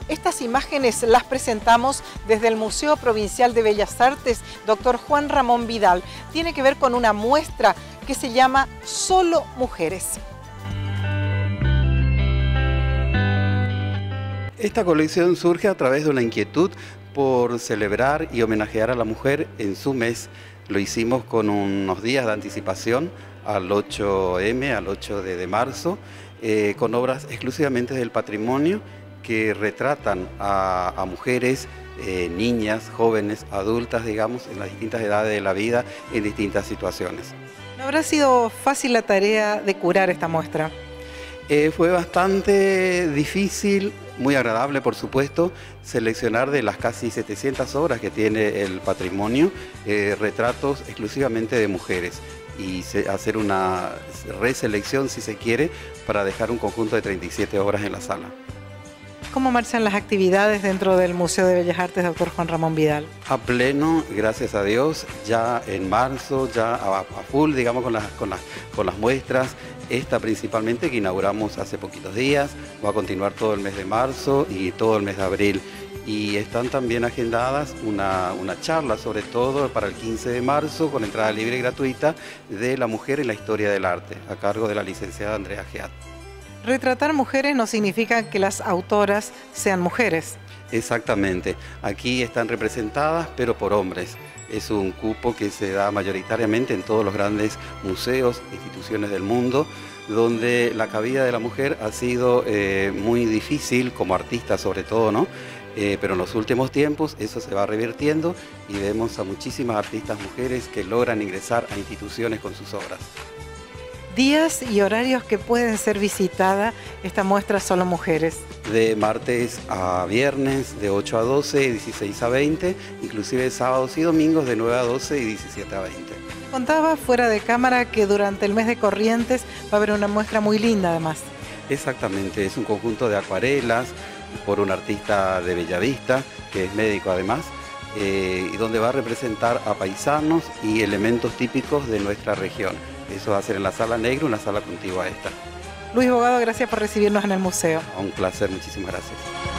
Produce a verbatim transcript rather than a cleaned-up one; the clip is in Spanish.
Estas imágenes las presentamos desde el Museo Provincial de Bellas Artes, doctor Juan Ramón Vidal. Tiene que ver con una muestra que se llama Solo Mujeres. Esta colección surge a través de una inquietud por celebrar y homenajear a la mujer en su mes. Lo hicimos con unos días de anticipación al ocho eme, al ocho de marzo, eh, con obras exclusivamente del patrimonio que retratan a, a mujeres, eh, niñas, jóvenes, adultas, digamos, en las distintas edades de la vida, en distintas situaciones. ¿No habrá sido fácil la tarea de curar esta muestra? Eh, fue bastante difícil, muy agradable por supuesto, seleccionar de las casi setecientas obras que tiene el patrimonio, eh, retratos exclusivamente de mujeres y se, hacer una reselección, si se quiere, para dejar un conjunto de treinta y siete obras en la sala. ¿Cómo marchan las actividades dentro del Museo de Bellas Artes, doctor Juan Ramón Vidal? A pleno, gracias a Dios, ya en marzo, ya a, a full, digamos, con las, con, las, con las muestras. Esta principalmente que inauguramos hace poquitos días, va a continuar todo el mes de marzo y todo el mes de abril. Y están también agendadas una, una charla, sobre todo para el quince de marzo, con entrada libre y gratuita, de la mujer en la historia del arte, a cargo de la licenciada Andrea Geat. Retratar mujeres no significa que las autoras sean mujeres. Exactamente. Aquí están representadas, pero por hombres. Es un cupo que se da mayoritariamente en todos los grandes museos, instituciones del mundo, donde la cabida de la mujer ha sido eh, muy difícil, como artista sobre todo, ¿no? Eh, pero en los últimos tiempos eso se va revirtiendo y vemos a muchísimas artistas mujeres que logran ingresar a instituciones con sus obras. Días y horarios que pueden ser visitada esta muestra Solo Mujeres. De martes a viernes, de ocho a doce y dieciséis a veinte, inclusive sábados y domingos de nueve a doce y diecisiete a veinte. Contaba fuera de cámara que durante el mes de Corrientes va a haber una muestra muy linda además. Exactamente, es un conjunto de acuarelas por un artista de Bellavista, que es médico además, eh, y donde va a representar a paisanos y elementos típicos de nuestra región. Eso va a ser en la Sala Negra, una sala contigua a esta. Luis Bogado, gracias por recibirnos en el museo. Un placer, muchísimas gracias.